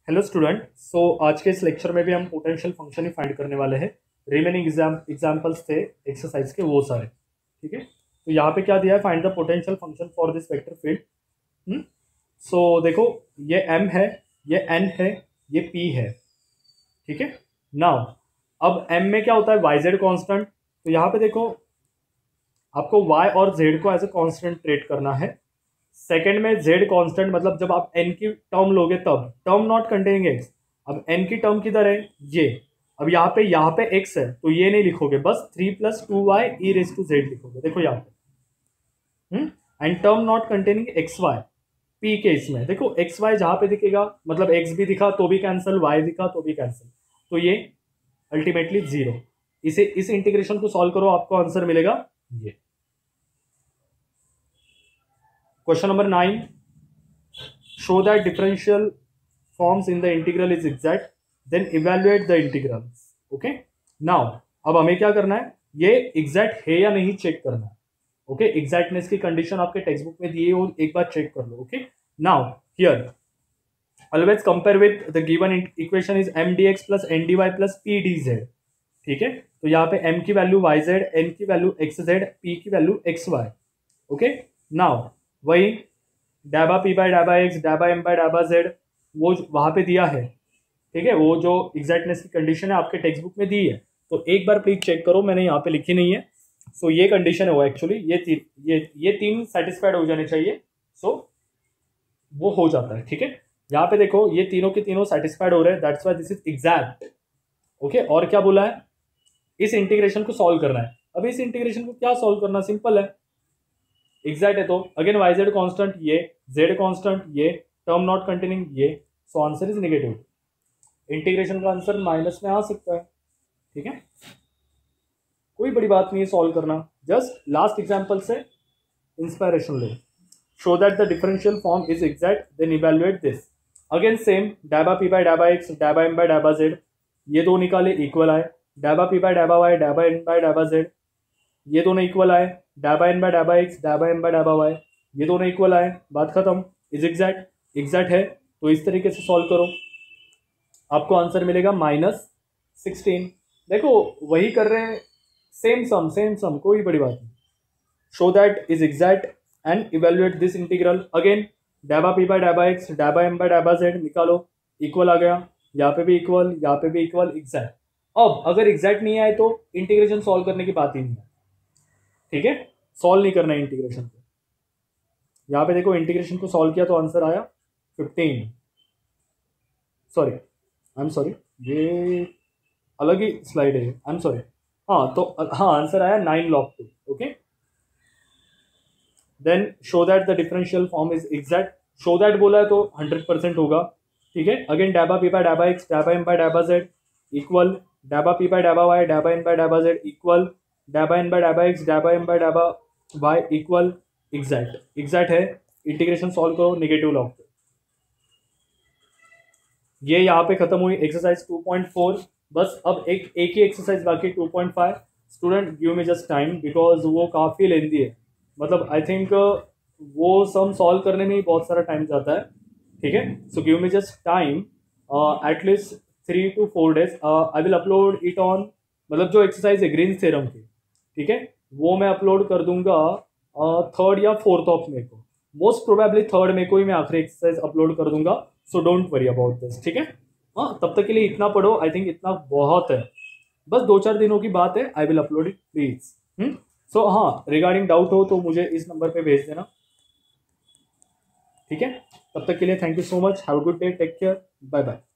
Hello student. आज के इस लेक्चर में भी हम पोटेंशियल फंक्शन ही फाइंड करने वाले हैं। रिमेनिंग एग्जाम्पल्स थे एक्सरसाइज के वो सारे। ठीक है, तो यहाँ पे क्या दिया है, find the potential function for this vector field. देखो, ये m है, ये n है, ये p है। ठीक है, नाउ अब m में क्या होता है, yz कांस्टेंट। तो यहाँ पे देखो, आपको y और z को एज ए कांस्टेंट ट्रीट करना है। सेकंड में z कांस्टेंट, मतलब जब आप n की टर्म लोगे तब टर्म नॉट कंटेनिंग x। अब n की टर्म किधर है, ये। अब यहाँ पे x है तो ये नहीं लिखोगे, बस 3 + 2y e⁻z लिखोगे। देखो यहाँ पे and term not containing xy p के इसमें देखो, xy जहां पे दिखेगा मतलब x भी दिखा तो भी कैंसिल, y दिखा तो भी कैंसिल, तो ये अल्टीमेटली 0। इस इंटीग्रेशन को सॉल्व करो, आपको आंसर मिलेगा ये। Question number 9. Show that differential forms in the integral is exact, then evaluate the integrals. Okay. Now, अब हमें क्या करना है, ये एग्जैक्ट है या नहीं चेक करना है। ओके, एग्जैक्टनेस की कंडीशन आपके टेक्स्ट बुक में दी है, वो एक बार चेक कर लो। Okay, now here always compare with the given equation is m dx plus n dy plus p dz। ठीक है, तो यहाँ पे m की वैल्यू yz, n की वैल्यू xz, p की वैल्यू xy। ओके, नाउ वही डैबा पी बाय डैबा एक्स, डैबा एम बाय डैबा जेड, वो वहां पे दिया है। ठीक है, वो जो एग्जैक्टनेस की कंडीशन है आपके टेक्स्ट बुक में दी है, तो एक बार प्लीज चेक करो, मैंने यहाँ पे लिखी नहीं है। सो ये कंडीशन है वो, एक्चुअली ये तीन सेटिस्फाइड हो जाने चाहिए। सो वो हो जाता है। ठीक है, यहाँ पे देखो ये तीनों के तीनों सेटिस्फाइड हो रहे हैं, that's why this is exact. Okay, और क्या बोला है, इस इंटीग्रेशन को सॉल्व करना है। अब इस इंटीग्रेशन को क्या सॉल्व करना, सिंपल है, एग्जैक्ट है तो अगेन yz कांस्टेंट, ये z कांस्टेंट, ये टर्म नॉट कंटेनिंग ये, so answer is negative. Integration का आंसर माइनस में आ सकता है। ठीक है, कोई बड़ी बात नहीं है सॉल्व करना, जस्ट लास्ट एग्जांपल से इंस्पायरेशन लो। Show that the differential form is exact, then evaluate this. Again same, डैबा p बाय डैबा x, डैबा m बाय डैबा z, ये दो निकाले इक्वल आए। डैबा p बाय डैबा y, डैबा n बाय डैबा z, ये दोनों इक्वल आए। डैबा एन बाय डैबा एक्स, डैबा एम बाय डैबा वाई, ये दोनों इक्वल आए, बात खत्म। इज एग्जैक्ट, एग्जैक्ट है तो इस तरीके से सॉल्व करो, आपको आंसर मिलेगा -16। देखो वही कर रहे हैं, सेम सम, कोई बड़ी बात नहीं। Show that is exact and evaluate this integral. Again डैबा पी बाय डैबा एक्स, डैबा एम बाय डैबा जेड निकालो, इक्वल आ गया, यहाँ पे भी इक्वल, यहाँ पे भी इक्वल, एग्जैक्ट। अब अगर एग्जैक्ट नहीं आए तो इंटीग्रेशन सॉल्व करने की बात ही नहीं है। ठीक है, सॉल्व नहीं करना है इंटीग्रेशन को। यहाँ पे देखो इंटीग्रेशन को सॉल्व किया तो आंसर आया 15। सॉरी, आई एम सॉरी, ये अलग ही स्लाइड है, आई एम सॉरी। हाँ तो हाँ, आंसर आया 9 log 2। Okay, then show that the differential form is exact. Show that बोला है तो 100% होगा। ठीक है, अगेन डैबा पी बाय डैबा एक्स, डैबा एम बाय डैबा जेड इक्वल, डैबा पी बाय डैबा वाई, डैबा एन बाय डैबा जेड इक्वल, डैबा एन बाय डैबा एक्स, डैबा एम बाय डैबा वाई इक्वल, एग्जैक्ट। एग्जैक्ट है, इंटीग्रेशन सॉल्व करो, नेगेटिव लॉग। ये यहाँ पे खत्म हुई एक्सरसाइज 2.4। बस अब एक ही एक्सरसाइज बाकी 2.5। Student give me just time, because वो काफ़ी लेंदी है, मतलब आई थिंक वो सम सॉल्व करने में ही बहुत सारा टाइम जाता है। ठीक है, so give me just time, at least 3 to 4 days। I will upload it on, मतलब जो एक्सरसाइज है ग्रीन्स थ्योरम की, ठीक है, वो मैं अपलोड कर दूंगा 3rd या 4th ऑफ मे को। मोस्ट प्रोबेबली 3rd मे को ही मैं आखिरी एक्सरसाइज अपलोड कर दूंगा, so don't worry about this. ठीक है, हाँ तब तक के लिए इतना पढ़ो, आई थिंक इतना बहुत है, बस 2-4 दिनों की बात है। I will upload it please. So हाँ, रिगार्डिंग डाउट हो तो मुझे इस नंबर पे भेज देना। ठीक है, तब तक के लिए thank you so much, have a good day, take care, bye bye.